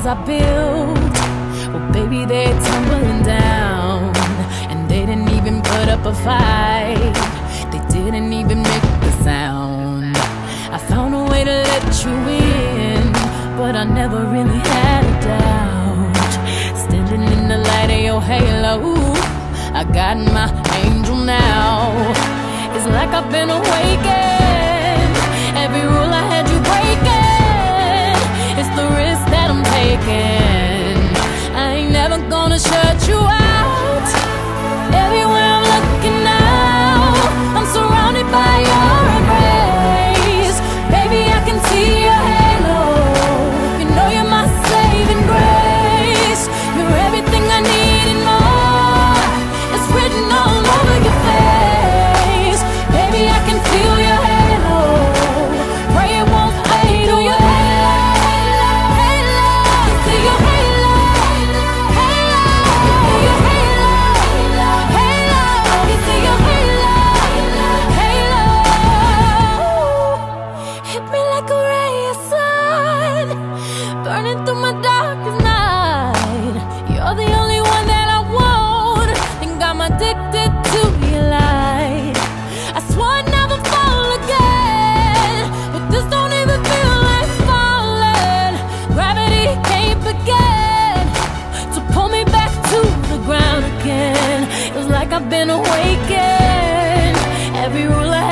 walls I built, well baby, they're tumbling down. And they didn't even put up a fight, they didn't even make the sound. I found a way to let you in, but I never really had a doubt. Standing in the light of your halo, I got my angel now. It's like I've been awakened. Every rule I had you breaking, it's the risk that I'm taking. I ain't never gonna shut you out. Everywhere I'm looking now, I'm surrounded by your embrace. Baby, I can see your halo. You know you're my saving grace. You're everything I need and more. It's written all over your face. Baby, I can feel your halo. Pray it won't fade away. See your halo, halo, your halo, halo. You see your halo, halo. Hit me like a ray of sun, burning through my darkest night. You're the only one that I want. Think I'm addicted to your light. I swore I'd never fall again, but this don't even feel like falling. Gravity can't begin to pull me back to the ground again. It was like I've been awakened. Every rule I